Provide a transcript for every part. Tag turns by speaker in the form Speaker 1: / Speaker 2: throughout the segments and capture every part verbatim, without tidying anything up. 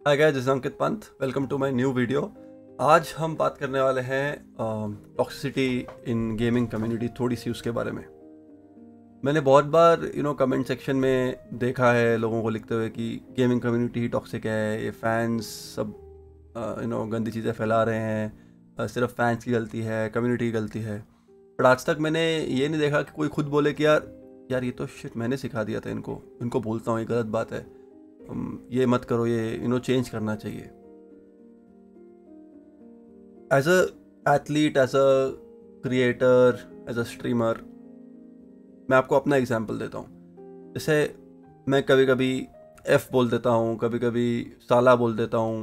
Speaker 1: Hi guys, this is Ankit Pant. Welcome to my new video. आज हम बात करने वाले हैं टॉक्सिसिटी इन गेमिंग कम्युनिटी, थोड़ी सी उसके बारे में। मैंने बहुत बार यू नो कमेंट सेक्शन में देखा है लोगों को लिखते हुए कि गेमिंग कम्युनिटी ही टॉक्सिक है, ये फैंस सब यू नो गंदी चीज़ें फैला रहे हैं, uh, सिर्फ फैंस की गलती है, कम्युनिटी की गलती है। पर आज तक मैंने ये नहीं देखा कि कोई खुद बोले कि यार यार ये तो शिट मैंने सिखा दिया था इनको इनको बोलता हूँ ये गलत बात है, ये मत करो, ये यू नो चेंज करना चाहिए। As a athlete, as a creator, as a streamer, मैं आपको अपना एग्जांपल देता हूँ। जैसे मैं कभी कभी एफ बोल देता हूँ, कभी कभी साला बोल देता हूँ,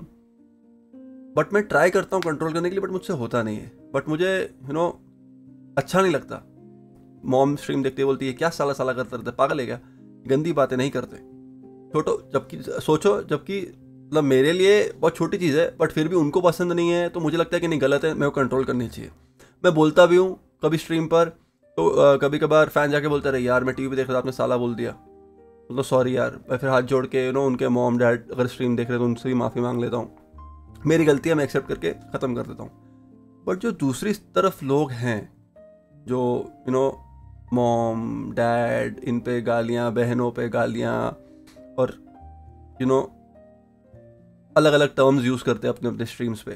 Speaker 1: बट मैं ट्राई करता हूँ कंट्रोल करने के लिए, बट मुझसे होता नहीं है। बट मुझे यू नो अच्छा नहीं लगता। मॉम स्ट्रीम देखते बोलती है क्या साला साला करते रहते, पागल है क्या, गंदी बातें नहीं करते। छोटो जबकि सोचो, जबकि मतलब मेरे लिए बहुत छोटी चीज़ है, बट फिर भी उनको पसंद नहीं है तो मुझे लगता है कि नहीं गलत है, मेरे को कंट्रोल करनी चाहिए। मैं बोलता भी हूँ कभी स्ट्रीम पर, तो आ, कभी कभार फैन जाके बोलते रहे यार मैं टीवी पे देख रहा था आपने साला बोल दिया, तो सॉरी यार। मैं फिर हाथ जोड़ के यू नो उनके मॉम डैड अगर स्ट्रीम देख रहे तो उनसे भी माफ़ी मांग लेता हूँ, मेरी गलती है, मैं एक्सेप्ट करके ख़त्म कर देता हूँ। बट जो दूसरी तरफ लोग हैं जो यू नो मॉम डैड, इन पे गालियाँ, बहनों पे गालियाँ, और यू नो अलग अलग टर्म्स यूज करते हैं अपने अपने स्ट्रीम्स पे,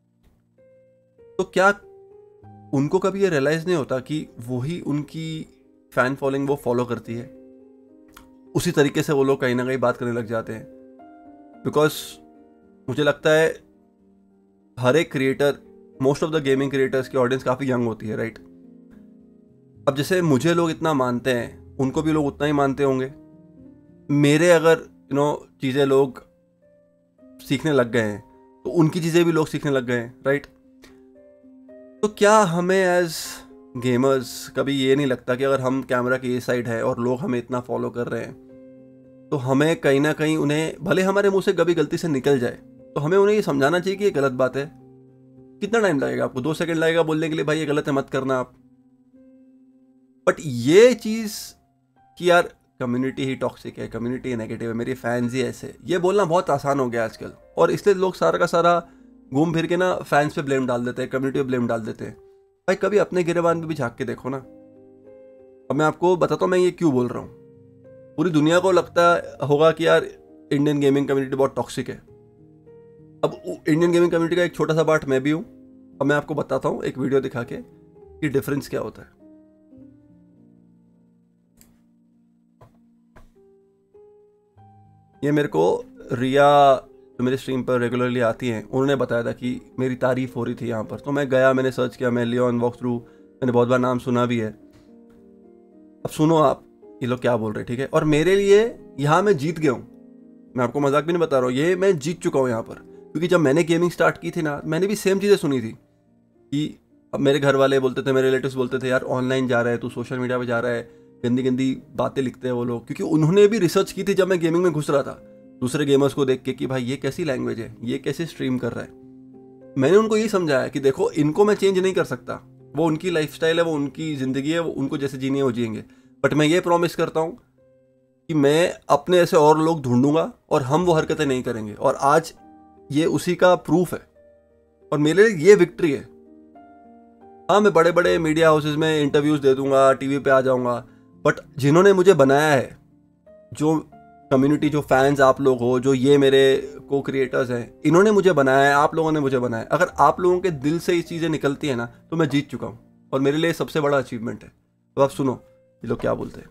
Speaker 1: तो क्या उनको कभी ये रियलाइज नहीं होता कि वही उनकी फैन फॉलोइंग वो फॉलो करती है, उसी तरीके से वो लोग कहीं ना कहीं बात करने लग जाते हैं। बिकॉज मुझे लगता है हर एक creator, most of the gaming creators की ऑडियंस काफ़ी यंग होती है, राइट। अब जैसे मुझे लोग इतना मानते हैं, उनको भी लोग उतना ही मानते होंगे। मेरे अगर यू नो चीज़ें लोग सीखने लग गए हैं तो उनकी चीज़ें भी लोग सीखने लग गए हैं, राइट। तो क्या हमें एज गेमर्स कभी ये नहीं लगता कि अगर हम कैमरा की ये साइड है और लोग हमें इतना फॉलो कर रहे हैं, तो हमें कहीं ना कहीं उन्हें, भले हमारे मुंह से कभी गलती से निकल जाए, तो हमें उन्हें ये समझाना चाहिए कि ये गलत बात है। कितना टाइम लगेगा आपको? दो सेकंड लगेगा बोलने के लिए भाई ये गलत है, मत करना आप। बट ये चीज़ कि यार कम्युनिटी ही टॉक्सिक है, कम्युनिटी ही नेगेटिव है, मेरे फैंस ही ऐसे, ये बोलना बहुत आसान हो गया आजकल, और इसलिए लोग सारा का सारा घूम फिर के ना फैंस पे ब्लेम डाल देते हैं, कम्युनिटी पे ब्लेम डाल देते हैं। भाई कभी अपने गिरेबान पे भी झांक के देखो ना। अब मैं आपको बताता हूँ मैं ये क्यों बोल रहा हूँ। पूरी दुनिया को लगता होगा कि यार इंडियन गेमिंग कम्युनिटी बहुत टॉक्सिक है। अब इंडियन गेमिंग कम्युनिटी का एक छोटा सा पार्ट मैं भी हूँ। अब मैं आपको बताता हूँ एक वीडियो दिखा के कि डिफरेंस क्या होता है। ये मेरे को रिया जो मेरे स्ट्रीम पर रेगुलरली आती हैं, उन्होंने बताया था कि मेरी तारीफ हो रही थी यहाँ पर, तो मैं गया, मैंने सर्च किया, मैं लियोन वॉक थ्रू, मैंने बहुत बार नाम सुना भी है। अब सुनो आप ये लोग क्या बोल रहे हैं, ठीक है। और मेरे लिए यहाँ मैं जीत गया हूँ, मैं आपको मजाक भी नहीं बता रहा हूँ, ये मैं जीत चुका हूँ यहाँ पर। क्योंकि जब मैंने गेमिंग स्टार्ट की थी ना, मैंने भी सेम चीज़ें सुनी थी कि अब मेरे घर वाले बोलते थे, मेरे रिलेटिव्स बोलते थे यार ऑनलाइन जा रहा है तू, सोशल मीडिया पर जा रहा है, गंदी गंदी बातें लिखते हैं वो लोग। क्योंकि उन्होंने भी रिसर्च की थी जब मैं गेमिंग में घुस रहा था, दूसरे गेमर्स को देख के कि भाई ये कैसी लैंग्वेज है, ये कैसे स्ट्रीम कर रहा है। मैंने उनको यही समझाया कि देखो इनको मैं चेंज नहीं कर सकता, वो उनकी लाइफस्टाइल है, वो उनकी ज़िंदगी है, वो उनको जैसे जीनी है वो जिएंगे। बट मैं ये प्रॉमिस करता हूँ कि मैं अपने ऐसे और लोग ढूंढूंगा और हम वो हरकतें नहीं करेंगे। और आज ये उसी का प्रूफ है और मेरे लिए ये विक्ट्री है। हाँ, मैं बड़े बड़े मीडिया हाउसेज में इंटरव्यूज़ दे दूंगा, टीवी पे आ जाऊंगा, बट जिन्होंने मुझे बनाया है, जो कम्युनिटी, जो फैंस आप लोग हो, जो ये मेरे को क्रिएटर्स हैं, इन्होंने मुझे बनाया है, आप लोगों ने मुझे बनाया है। अगर आप लोगों के दिल से ये चीज़ें निकलती है ना, तो मैं जीत चुका हूँ और मेरे लिए सबसे बड़ा अचीवमेंट है। तो आप सुनो ये लोग क्या बोलते हैं।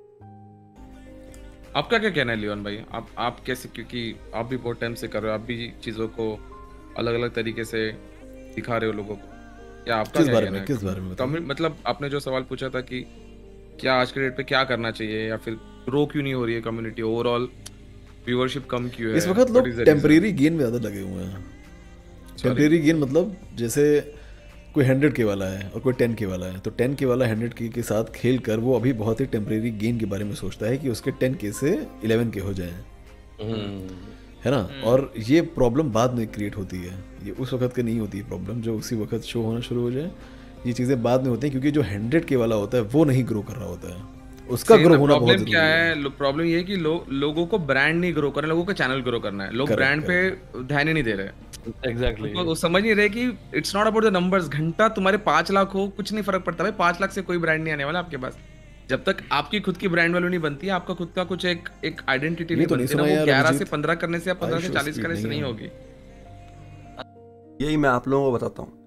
Speaker 2: आपका क्या कहना है लियोन भाई? आप आप कैसे, क्योंकि आप भी बहुत टाइम से कर रहे हो, आप भी चीज़ों को अलग अलग तरीके से दिखा रहे हो लोगों को, क्या आपका
Speaker 3: किस
Speaker 2: क्या
Speaker 3: बारे
Speaker 2: कहना
Speaker 3: में
Speaker 2: है?
Speaker 3: किस बारे में बताओ?
Speaker 2: मतलब आपने जो सवाल पूछा था कि क्या आज के डेट पे क्या करना चाहिए, या फिर रो क्यों नहीं हो रही है कम्युनिटी, ओवरऑल व्यूअरशिप कम क्यों है,
Speaker 3: इस वक्त लोग टेम्परेरी गेन में ज़्यादा लगे हुए हैं। टेम्परेरी गेन मतलब जैसे कोई हंड्रेड के वाला है और कोई टेन के वाला है, तो टेन के वाला हंड्रेड के के साथ खेल कर वो अभी बहुत ही टेम्परेरी गेन के बारे में सोचता है कि उसके टेन के से इलेवन के हो जाए, है ना। और ये प्रॉब्लम बाद में क्रिएट होती है, ये उस वक्त के नहीं होती है प्रॉब्लम, जो उसी वक्त शो होना शुरू हो जाए। ये चीज़ें बाद में होती हैं क्योंकि जो हंड्रेड के वाला होता है वो नहीं ग्रो कर रहा होता है, उसका
Speaker 2: Same
Speaker 3: ग्रो
Speaker 2: है,
Speaker 3: होना बहुत
Speaker 2: प्रॉब्लम
Speaker 3: जरूरी
Speaker 2: क्या
Speaker 3: है।
Speaker 2: है, प्रॉब्लम ये है कि लो, लोगों को ब्रांड नहीं ग्रो करना, लोगों को चैनल ग्रो करना है। लोग
Speaker 3: Correct,
Speaker 2: ब्रांड पे ध्यान ही नहीं दे रहे।
Speaker 4: एग्जैक्टली
Speaker 2: तो वो समझ नहीं रहे कि it's not about the numbers. घंटा तुम्हारे पाँच लाख हो, कुछ नहीं फर्क पड़ता भाई। पाँच लाख से कोई ब्रांड नहीं आने वाला आपके पास। जब तक आपकी खुद की ब्रांड वैल्यू नहीं बनती, आपका खुद का कुछ एक एक आइडेंटिटी
Speaker 3: ये
Speaker 2: नहीं
Speaker 3: तो नहीं
Speaker 2: बनती ना,
Speaker 3: सुना
Speaker 2: वो
Speaker 3: यार
Speaker 2: ग्यारह से
Speaker 3: अभिजीत।
Speaker 2: पंद्रह करने से या पंद्रह से
Speaker 3: I show
Speaker 2: चालीस
Speaker 3: speed
Speaker 2: करने से
Speaker 3: नहीं
Speaker 2: नहीं
Speaker 3: है।
Speaker 2: होगी।
Speaker 1: यही मैं आप लोगों को बताता हूँ,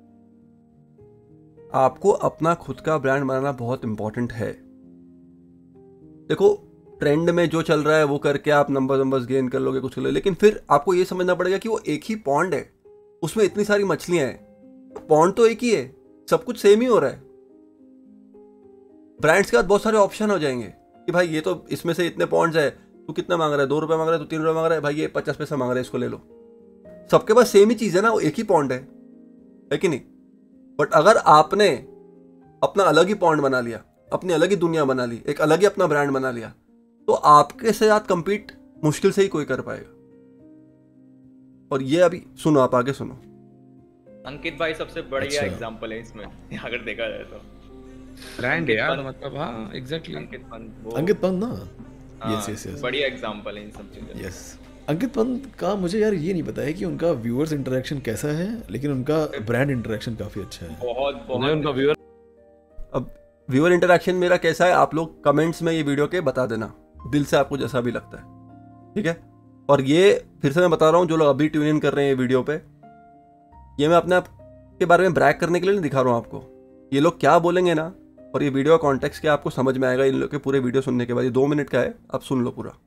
Speaker 1: आपको अपना खुद का ब्रांड बनाना बहुत इंपॉर्टेंट है। देखो ट्रेंड में जो चल रहा है वो करके आप नंबर नंबर्स गेन कर लोगे, कुछ कर लोगे, लेकिन फिर आपको ये समझना पड़ेगा कि वो एक ही पॉन्ड है, उसमें इतनी सारी मछलियां हैं। पॉन्ड तो एक ही है, सब कुछ सेम ही हो रहा है। ब्रांड्स के बाद बहुत सारे ऑप्शन हो जाएंगे कि भाई ये तो इसमें से इतने पॉन्ड्स है, तू कितना मांग रहा है, दो रुपए मांग रहा है, तू तीन रुपए मांग रहा है, भाई ये पचास पैसा मांग रहा है, इसको ले लो। सबके पास सेम ही चीज है ना, वो एक ही पॉन्ड है, है कि नहीं? बट अगर आपने अपना अलग ही पॉइंट बना लिया, अपनी अलग ही दुनिया बना ली, एक अलग ही अपना ब्रांड बना लिया, तो आपके साथ कंपीट मुश्किल से ही कोई कर पाएगा। और ये अभी सुनो, आप आगे सुनो।
Speaker 5: अंकित भाई सबसे बढ़िया
Speaker 3: अच्छा।
Speaker 5: एग्जांपल है इसमें, अगर देखा जाए तो।
Speaker 2: ब्रांड है यार,
Speaker 5: पंत-
Speaker 2: मतलब हाँ एग्जैक्टली।
Speaker 5: अंकित पंत वो
Speaker 3: अंकित पंत ना,
Speaker 5: हाँ,
Speaker 3: यस यस यस
Speaker 5: बढ़िया एग्जांपल है इन सब चीजों।
Speaker 3: यस। अंकित पंत का मुझे यार ये नहीं पता है कि उनका व्यूअर्स इंटरेक्शन कैसा है, लेकिन उनका ब्रांड इंटरेक्शन काफी अच्छा है।
Speaker 5: बहुत
Speaker 4: उन्हें
Speaker 5: बहुत
Speaker 4: उनका व्यूअर
Speaker 1: अब व्यूअर इंटरेक्शन मेरा कैसा है, आप लोग कमेंट्स में ये वीडियो के बता देना, दिल से आपको जैसा भी लगता है, ठीक है? और ये फिर से मैं बता रहा हूँ, जो लोग अभी ट्यून इन कर रहे हैं ये वीडियो पे, ये मैं अपने आप के बारे में ब्रैग करने के लिए नहीं दिखा रहा हूँ आपको। ये लोग क्या बोलेंगे ना, और ये वीडियो का कॉन्टेक्स्ट क्या आपको समझ में आएगा इन लोग के पूरे वीडियो सुनने के बाद। ये दो मिनट का है, आप सुन लो पूरा।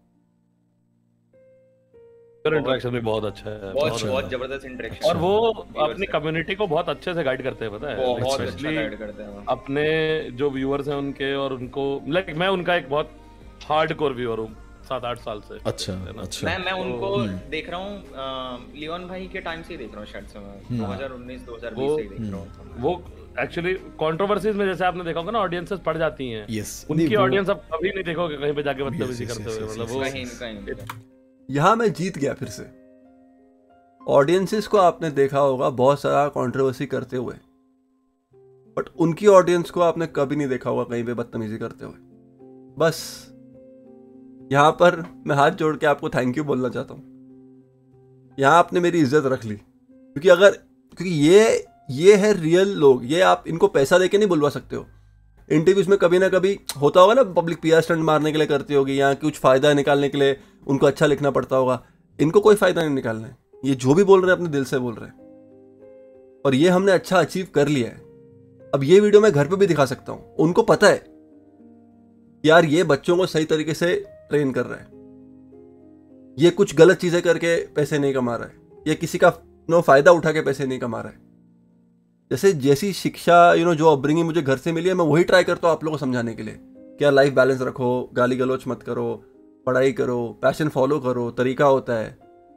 Speaker 4: इंटरेक्शन भी बहुत अच्छा है,
Speaker 5: बहुत
Speaker 4: बहुत
Speaker 5: बहुत
Speaker 4: अच्छा।
Speaker 5: जबरदस्त इंटरेक्शन।
Speaker 4: और वो अपनी कम्युनिटी को बहुत अच्छे से गाइड करते हैं, पता है,
Speaker 5: बहुत अच्छा
Speaker 4: Especially
Speaker 5: गाइड करते हैं वो।
Speaker 4: अपने जो व्यूअर्स हैं उनके, और उनको लाइक मैं उनका एक बहुत हार्डकोर व्यूअर हूँ सात आठ साल से।
Speaker 3: अच्छा अच्छा।
Speaker 5: मैं मैं उनको देख रहा हूँ लियोन भाई के टाइम से ही देख रहा हूँ, शायद से मैं दो हज़ार उन्नीस दो हज़ार बीस से ही देख रहा हूँ।
Speaker 4: वो एक्चुअली कंट्रोवर्सीज में जैसे आपने देखा होगा ना, ऑडियंसेस पड़ जाती हैं।
Speaker 3: यस,
Speaker 4: उनकी ऑडियंस आप कभी नहीं देखोगे कहीं पे जाके बदतमीजी
Speaker 3: yes,
Speaker 4: करते
Speaker 3: yes,
Speaker 4: हुए,
Speaker 3: yes,
Speaker 4: मतलब
Speaker 3: yes,
Speaker 4: वो
Speaker 5: कहीं कहीं नहीं।
Speaker 1: यहाँ मैं जीत गया फिर से। ऑडियंसेस को आपने देखा होगा बहुत सारा कंट्रोवर्सी करते हुए, बट उनकी ऑडियंस को आपने कभी नहीं देखा होगा कहीं पे बदतमीजी करते हुए। बस यहाँ पर मैं हाथ जोड़ के आपको थैंक यू बोलना चाहता हूँ। यहाँ आपने मेरी इज्जत रख ली, क्योंकि अगर क्योंकि ये ये है रियल लोग, ये आप इनको पैसा देके नहीं बुलवा सकते हो। इंटरव्यूज में कभी ना कभी होता होगा ना, पब्लिक पीआर स्टंट मारने के लिए करती होगी, या कुछ फायदा निकालने के लिए उनको अच्छा लिखना पड़ता होगा। इनको कोई फायदा नहीं निकालना है, ये जो भी बोल रहे हैं अपने दिल से बोल रहे हैं, और ये हमने अच्छा अचीव कर लिया है। अब ये वीडियो मैं घर पे भी दिखा सकता हूँ, उनको पता है यार ये बच्चों को सही तरीके से ट्रेन कर रहा है, ये कुछ गलत चीजें करके पैसे नहीं कमा रहा है, ये किसी का नो फायदा उठा के पैसे नहीं कमा रहा है। जैसे जैसी शिक्षा यू नो जो अपब्रिंगिंग मुझे घर से मिली है, मैं वही ट्राई करता हूँ आप लोगों को समझाने के लिए। क्या लाइफ बैलेंस रखो, गाली गलौच मत करो, पढ़ाई करो, पैशन फॉलो करो, तरीका होता है।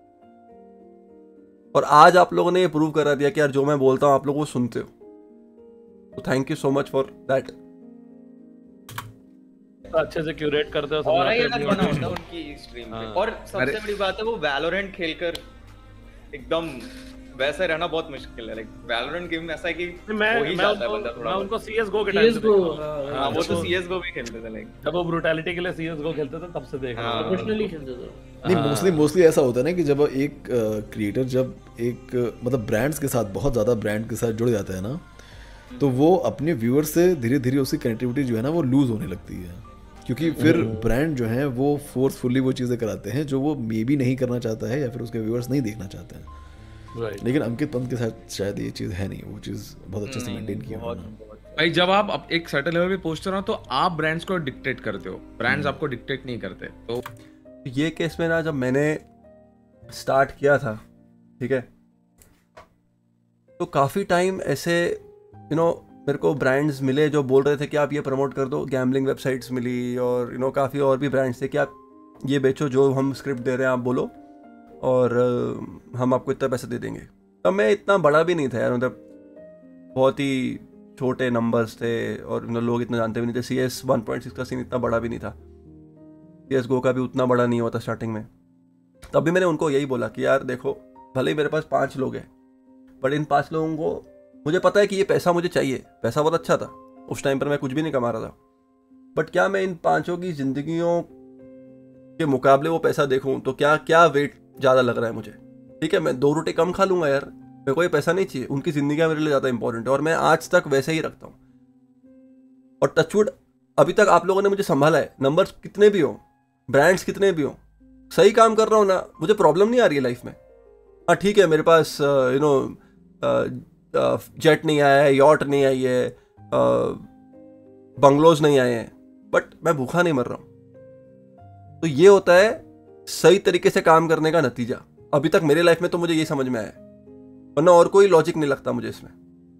Speaker 1: और आज आप लोगों ने ये प्रूव करा दिया कि यार जो मैं बोलता हूँ आप लोग वो सुनते हो, तो thank you so much for that.
Speaker 4: अच्छे से क्यूरेट करते हो,
Speaker 5: और
Speaker 4: समझाते
Speaker 5: ये
Speaker 4: हो
Speaker 5: अलग
Speaker 4: अपनी
Speaker 5: बना
Speaker 4: audience
Speaker 5: होता है
Speaker 4: को।
Speaker 5: उनकी स्ट्रीम पे।
Speaker 4: हाँ।
Speaker 5: और सबसे बड़ी बात है वो वैलोरेंट खेलकर एकदम वैसे रहना बहुत मुश्किल है। लाइक वैलोरेंट गेम में ऐसा है कि
Speaker 4: मैं
Speaker 5: हो ही
Speaker 4: मैं
Speaker 5: जाता है
Speaker 4: उनको
Speaker 5: बंदा थोड़ा
Speaker 4: मैं
Speaker 5: बहुत।
Speaker 4: उनको सीएसगो के टाइम से
Speaker 6: सीएसगो
Speaker 4: देखता हूँ।
Speaker 5: हाँ वो तो
Speaker 4: तो-
Speaker 5: सीएसगो भी खेलते थे लाइक।
Speaker 4: जब वो ब्रूटैलिटी के लिए सीएसगो खेलते थे तब से देख रहा हूँ।
Speaker 5: हाँ।
Speaker 6: प्रोफेशनली खेलते थे।
Speaker 3: नहीं,
Speaker 4: हाँ।
Speaker 3: मोस्टली मोस्टली ऐसा होता है ना कि जब एक क्रिएटर जब एक अ, मतलब ब्रांड्स के साथ बहुत ज़्यादा ब्रांड के साथ जुड़ जाता है ना, तो वो अपने व्यूअर्स से धीरे धीरे उसकी कनेक्टिविटी जो है ना वो लूज होने लगती है, क्योंकि फिर ब्रांड जो है वो फोर्सफुली वो चीज़ें कराते हैं जो वो मे बी नहीं करना चाहता है या फिर उसके व्यूअर्स नहीं देखना चाहते हैं।
Speaker 4: Right.
Speaker 3: लेकिन अंकित पंत के साथ शायद ये चीज़ है नहीं, वो चीज़ बहुत अच्छे से मेंटेन की
Speaker 5: बहुत
Speaker 3: उन्होंने।
Speaker 5: बहुत
Speaker 2: भाई जब आप अप- एक सर्टेन लेवल पे पहुंचते हो ना, तो आप ब्रांड्स को डिक्टेट करते हो, ब्रांड्स आपको डिक्टेट नहीं करते। तो
Speaker 1: ये केस में ना जब मैंने स्टार्ट किया था, ठीक है, तो काफ़ी टाइम ऐसे यू नो मेरे को ब्रांड्स मिले जो बोल रहे थे कि आप ये प्रमोट कर दो, गैम्बलिंग वेबसाइट्स मिली, और यू नो काफ़ी और भी ब्रांड्स थे कि आप ये बेचो, जो हम स्क्रिप्ट दे रहे हैं आप बोलो, और अ, हम आपको इतना पैसा दे देंगे। तब मैं इतना बड़ा भी नहीं था यार, मतलब बहुत ही छोटे नंबर्स थे, और मतलब लोग इतना जानते भी नहीं थे। C S one point six का सीन इतना बड़ा भी नहीं था, सी एस गो का भी उतना बड़ा नहीं हुआ था स्टार्टिंग में। तब भी मैंने उनको यही बोला कि यार देखो, भले ही मेरे पास पाँच लोग हैं, बट इन पाँच लोगों को मुझे पता है कि ये पैसा मुझे चाहिए, पैसा बहुत अच्छा था, उस टाइम पर मैं कुछ भी नहीं कमा रहा था, बट क्या मैं इन पांचों की जिंदगियों के मुकाबले वो पैसा देखूं तो क्या क्या वेट ज़्यादा लग रहा है मुझे? ठीक है, मैं दो रोटी कम खा लूंगा यार, मेरे को ये पैसा नहीं चाहिए, उनकी जिंदगी मेरे लिए ज़्यादा इंपॉर्टेंट है और मैं आज तक वैसे ही रखता हूँ। और टचवुड अभी तक आप लोगों ने मुझे संभाला है, नंबर्स कितने भी हो, ब्रांड्स कितने भी हो, सही काम कर रहा हूँ ना, मुझे प्रॉब्लम नहीं आ रही है लाइफ में। हाँ ठीक है, मेरे पास यू नो जेट नहीं आया है, यॉट नहीं आई है, बंगलोज नहीं आए हैं, बट मैं भूखा नहीं मर रहा हूँ। तो ये होता है सही तरीके से काम करने का नतीजा। अभी तक मेरे लाइफ में तो मुझे ये समझ में आया है, वरना और कोई लॉजिक नहीं लगता मुझे इसमें।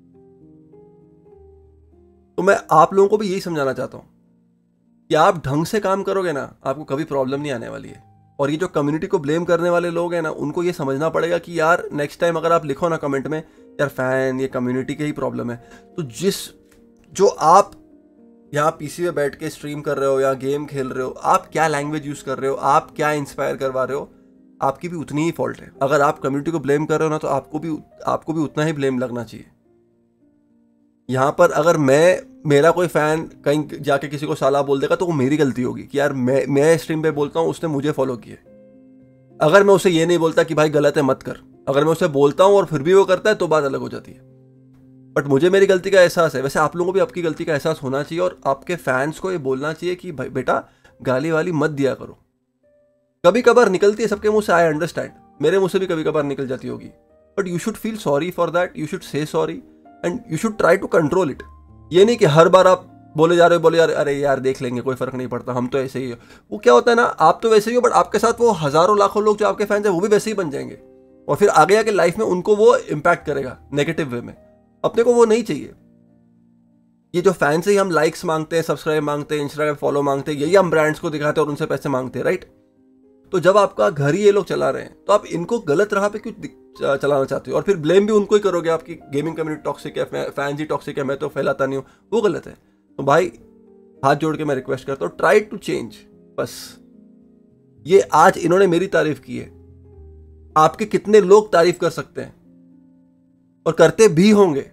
Speaker 1: तो मैं आप लोगों को भी यही समझाना चाहता हूँ कि आप ढंग से काम करोगे ना, आपको कभी प्रॉब्लम नहीं आने वाली है। और ये जो कम्युनिटी को ब्लेम करने वाले लोग हैं ना, उनको ये समझना पड़ेगा कि यार नेक्स्ट टाइम अगर आप लिखो ना कमेंट में यार फैन ये कम्युनिटी की ही प्रॉब्लम है, तो जिस जो आप यहाँ पीसी पे बैठ के स्ट्रीम कर रहे हो या गेम खेल रहे हो, आप क्या लैंग्वेज यूज़ कर रहे हो, आप क्या इंस्पायर करवा रहे हो, आपकी भी उतनी ही फॉल्ट है। अगर आप कम्युनिटी को ब्लेम कर रहे हो ना, तो आपको भी आपको भी उतना ही ब्लेम लगना चाहिए। यहाँ पर अगर मैं मेरा कोई फ़ैन कहीं जाके किसी को साला बोल देगा तो वो मेरी गलती होगी कि यार मैं मैं स्ट्रीम पे बोलता हूँ, उसने मुझे फॉलो किया। अगर मैं उसे ये नहीं बोलता कि भाई गलत है मत कर, अगर मैं उसे बोलता हूँ और फिर भी वो करता है तो बात अलग हो जाती है। बट मुझे मेरी गलती का एहसास है, वैसे आप लोगों को भी आपकी गलती का एहसास होना चाहिए और आपके फैंस को ये बोलना चाहिए कि भाई बेटा गाली वाली मत दिया करो। कभी कभार निकलती है सबके मुंह से, आई अंडरस्टैंड, मेरे मुंह से भी कभी कभार निकल जाती होगी, but you should feel sorry for that, you should say sorry and you should try to control it. ये नहीं कि हर बार आप बोले जा रहे हो, बोले यार अरे यार देख लेंगे, कोई फर्क नहीं पड़ता, हम तो ऐसे ही हो। वो क्या होता है ना, आप तो वैसे ही हो, बट आपके साथ वो हजारों लाखों लोग जो आपके फैंस हैं वो भी वैसे ही बन जाएंगे और फिर आगे आके लाइफ में उनको वो इम्पैक्ट करेगा नेगेटिव वे में। अपने को वो नहीं चाहिए। ये जो फैंस है, हम लाइक्स मांगते हैं, सब्सक्राइब मांगते हैं, इंस्टाग्राम फॉलो मांगते हैं, यही हम ब्रांड्स को दिखाते हैं और उनसे पैसे मांगते हैं, राइट? तो जब आपका घर ही ये लोग चला रहे हैं तो आप इनको गलत राह पे क्यों चलाना चाहते हो? और फिर ब्लेम भी उनको ही करोगे, आपकी गेमिंग कम्युनिटी टॉक्सिक है, फैंस ही टॉक्सिक है, मैं तो फैलाता नहीं हूँ, वो गलत है। तो भाई हाथ जोड़ के मैं रिक्वेस्ट करता हूँ, ट्राई टू चेंज। बस ये आज इन्होंने मेरी तारीफ की है, आपके कितने लोग तारीफ कर सकते हैं और करते भी होंगे,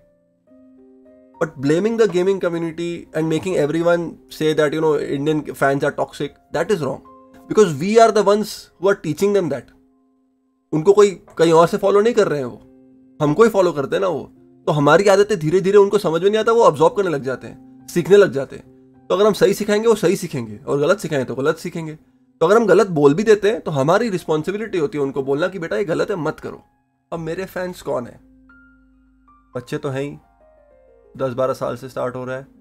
Speaker 1: but blaming the gaming community and making everyone say that you know Indian fans are toxic, that is wrong, because we are the ones who are teaching them that. उनको कोई कहीं और से फॉलो नहीं कर रहे हैं, वो हमको ही फॉलो करते हैं ना। वो तो हमारी आदतें धीरे धीरे उनको समझ में नहीं आता, वो ऑब्जॉर्व करने लग जाते हैं, सीखने लग जाते हैं। तो अगर हम सही सिखाएंगे वो सही सीखेंगे और गलत सिखाएंगे तो गलत सीखेंगे। तो अगर हम गलत बोल भी देते हैं तो हमारी रिस्पॉन्सिबिलिटी होती है उनको बोलना कि बेटा ये गलत है मत करो। अब मेरे फैंस कौन है? बच्चे तो हैं ही, दस बारह साल से स्टार्ट हो रहा है,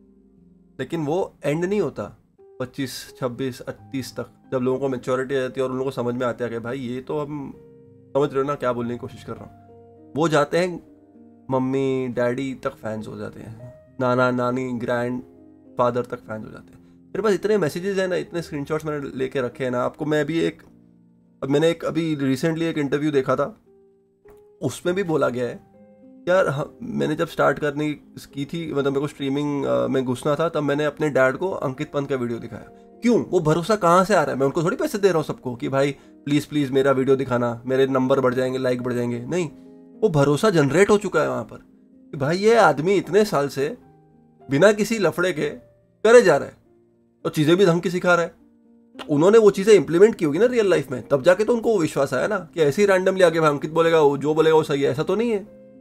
Speaker 1: लेकिन वो एंड नहीं होता पच्चीस छब्बीस तीस तक, जब लोगों को मैच्योरिटी आ जाती है और उन लोगों को समझ में आता है कि भाई ये तो हम समझ रहे हो ना क्या बोलने की कोशिश कर रहा हूँ। वो जाते हैं मम्मी डैडी तक फैंस हो जाते हैं, नाना नानी ग्रैंड फादर तक फैंस हो जाते हैं। मेरे पास इतने मैसेजेस हैं ना, इतने स्क्रीनशॉट्स मैंने लेके रखे हैं ना, आपको मैं अभी एक अब मैंने एक अभी रिसेंटली एक इंटरव्यू देखा था, उसमें भी बोला गया है यार हाँ, मैंने जब स्टार्ट करनी की थी, मतलब मेरे को स्ट्रीमिंग में घुसना था, तब मैंने अपने डैड को अंकित पंत का वीडियो दिखाया। क्यों? वो भरोसा कहाँ से आ रहा है? मैं उनको थोड़ी पैसे दे रहा हूँ सबको कि भाई प्लीज़ प्लीज़ मेरा वीडियो दिखाना, मेरे नंबर बढ़ जाएंगे, लाइक बढ़ जाएंगे। नहीं, वो भरोसा जनरेट हो चुका है वहाँ पर कि भाई ये आदमी इतने साल से बिना किसी लफड़े के करे जा रहा है और चीज़ें भी ढंग की सिखा रहा है। उन्होंने वो चीज़ें इंप्लीमेंट की होगी ना रियल लाइफ में, तब जाके तो उनको वो विश्वास आया ना कि ऐसे ही रैंडमली आगे भाई अंकित बोलेगा वो जो बोलेगा वो सही है, ऐसा तो नहीं है।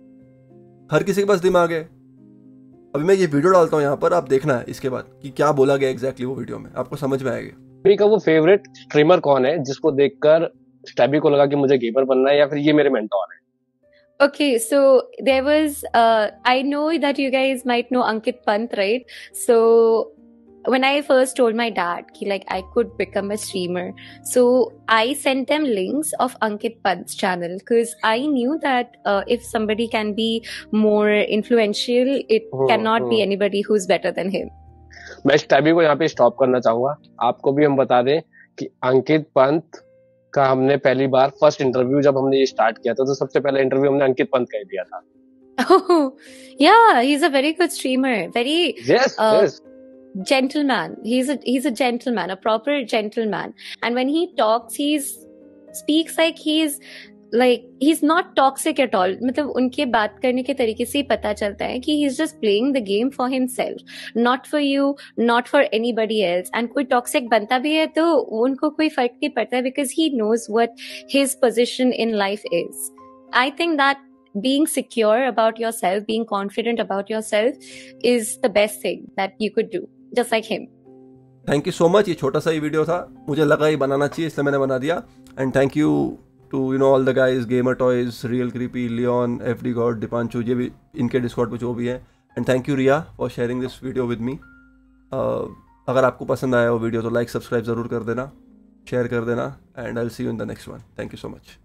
Speaker 1: हर किसी के पास दिमाग है। अभी मैं ये वीडियो डालता हूँ यहाँ पर, आप देखना है इसके बाद कि क्या बोला गया एग्जैक्टली वो वीडियो में, आपको समझ में आएगा।
Speaker 6: स्टैबी का वो फेवरेट स्ट्रीमर कौन है जिसको देखकर स्टैबी को लगा कि मुझे गेमर बनना है या फिर ये मेरे मेंटोर है?
Speaker 7: Okay, so there was, uh, I know that you guys might know Ankit Pant, right? So when I first told my dad ki like I could become a streamer, so I sent them links of Ankit Pant's channel because I knew that uh, if somebody can be more influential, it
Speaker 6: Hmm,
Speaker 7: cannot
Speaker 6: hmm.
Speaker 7: be anybody who's better than him.
Speaker 6: मैं स्टैबी को यहाँ पे stop करना चाहूंगा। आपको भी हम बता दें कि अंकित पंत का हमने पहली बार फर्स्ट इंटरव्यू जब हमने ये स्टार्ट किया था, तो सबसे पहला इंटरव्यू हमने अंकित पंत का ही दिया था।
Speaker 7: Oh, yeah, he's a very good streamer. Very
Speaker 6: yes
Speaker 7: uh,
Speaker 6: yes
Speaker 7: gentleman. He's a he's a gentleman, a proper gentleman. And when he talks, he's speaks like he's like he's not toxic at all. मतलब उनके बात करने के तरीके से ही पता चलता है कि he's just playing the game for himself, not for you, not for anybody else. And कोई toxic बनता भी है तो उनको कोई फर्क नहीं पड़ता because he knows what his position in life is. I think that being secure about yourself, being confident about yourself is the best thing that you could do, just like him.
Speaker 1: Thank you so much. ये छोटा सा ही video था, मुझे लगा ही बनाना चाहिए इसलिए मैंने बना दिया. And thank you to you know all the guys, gamer toys, real creepy, Leon, FD god, Deepanshu, ये भी इनके डिस्कॉर्ड पे जो भी है. And thank you Riya for sharing this video with me. अगर आपको पसंद आया वो वीडियो तो लाइक सब्सक्राइब ज़रूर कर देना, शेयर कर देना. And I will see you in the next one. Thank you so much.